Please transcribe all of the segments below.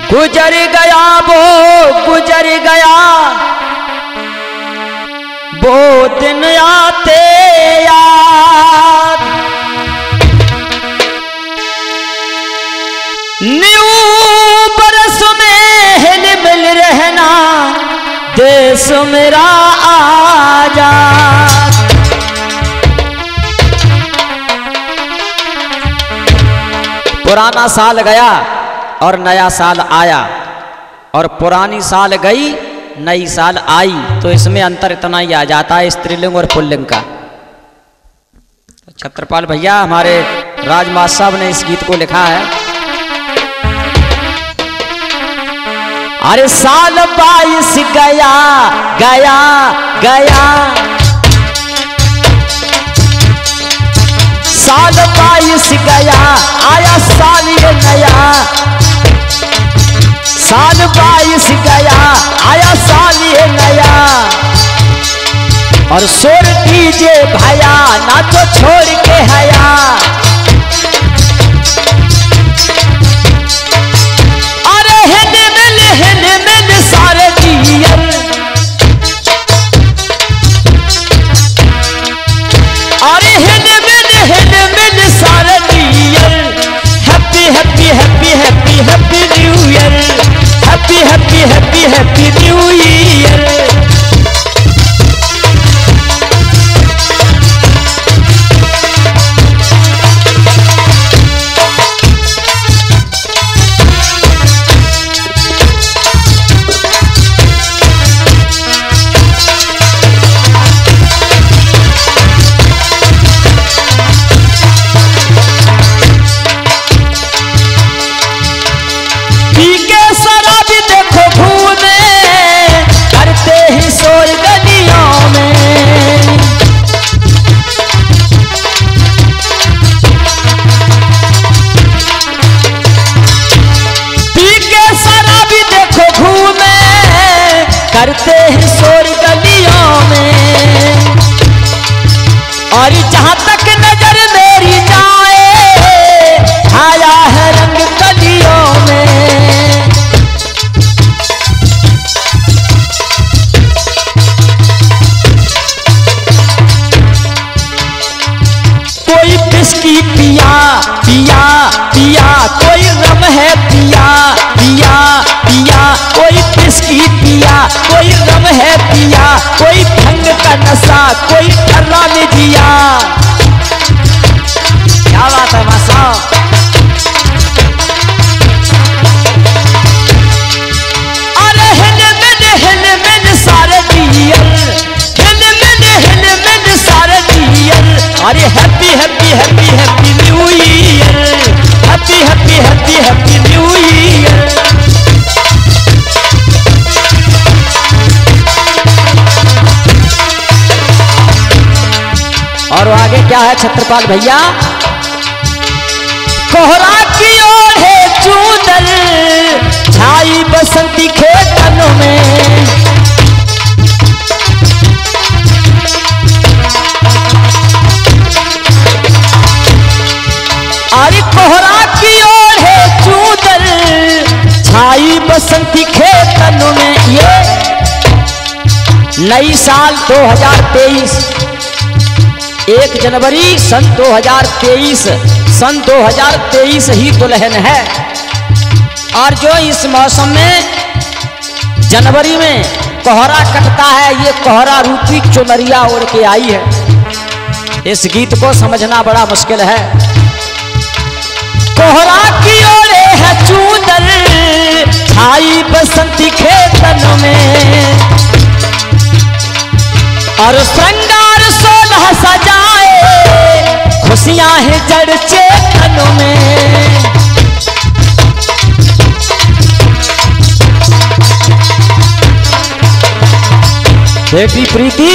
गुजर गया वो गुजर गया वो दिन आते याद। न्यू बरस में हिल मिल रहना देश मेरा आजाद। पुराना साल गया और नया साल आया, और पुरानी साल गई नई साल आई, तो इसमें अंतर इतना ही आ जाता है स्त्रीलिंग और पुल्लिंग का। तो छत्रपाल भैया हमारे राजमास साहब ने इस गीत को लिखा है। अरे साल 22 गया गया गया, साल 22 गया आया साल ये नया। साल 22 गया आया साल ये नया, और शोर दीजिए भैया ना तो छोड़ के हया। अरे हिल मिल सारे दियल, अरे हिल मिल सारे दियल। Happy happy happy happy happy new year, happy happy happy happy new year. करते हैं शोर गलियों में, और जहां तक नजर मेरी जाए आया है रंग गलियों में। कोई बिस्की पिया पिया पिया, कोई रम है पिया पिया पिया, कोई बिस्की पिया कोई रम है पिया, कोई भंग का नशा कोई ठर्रा में जिया। क्या बात है मासा। अरे हिल मिल सारे दियल, हिल मिल सारे दियल। अरे happy happy happy happy new year, happy happy happy happy new year. और आगे क्या है छत्रपाल भैया। कोहरा की ओर है चूदर छाई बसंती खेतन में, अरे कोहरा की ओर है चूदर छाई बसंती खेतन में। ये नई साल 2023 1 जनवरी सन 2023, सन 2023 ही दुल्हन है। और जो इस मौसम में जनवरी में कोहरा कटता है, ये कोहरा रूपी चुनरिया ओढ़ के आई है। इस गीत को समझना बड़ा मुश्किल है। कोहरा की ओरे है चूदर छाई बसंती खेतन में, और श्रृंगार 16 सजाए खुशियां हैं जड़ चेतन में। बेटी प्रीति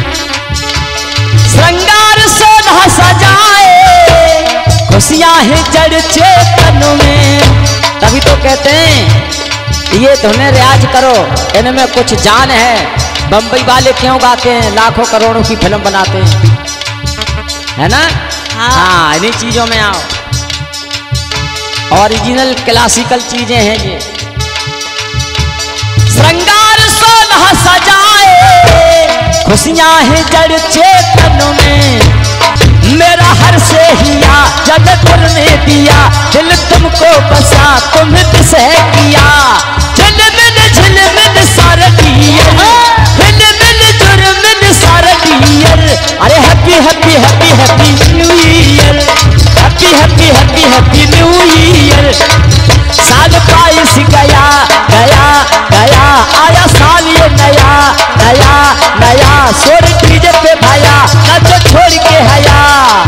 श्रृंगार 16 सजाए खुशियां हैं जड़ चेतन में। तभी तो कहते हैं ये तुम्हें रियाज करो, इनमें कुछ जान है। बम्बई वाले क्यों गाते हैं, लाखों करोड़ों की फिल्म बनाते हैं, है ना। हाँ इन्हीं चीजों में आओ, ओरिजिनल क्लासिकल चीजें हैं ये। श्रृंगार सोलह सजाए खुशियां हैं जड़ चेतन में, मेरा हर से हिया जब गुर ने दिया, दिल तुमको बसा तुम किसे किया, झिलमिल सारदियर, झिलमिल जुर्मिल सारदियर, अरे happy happy happy happy new year, happy happy happy happy new year. साल 22 गया गया गया, आया साल ये नया नया नया, शोर डीजे पे भाया नाचो छोड़ के हया,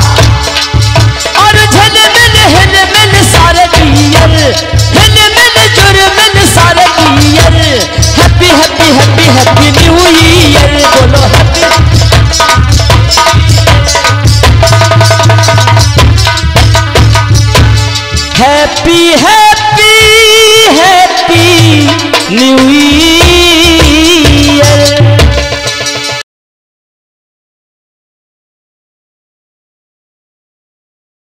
और झिलमिल हिलमिल सारदियर, हिलमिल जुर्मिल सारदियर, happy happy happy happy new year, बोलो happy. Happy happy happy new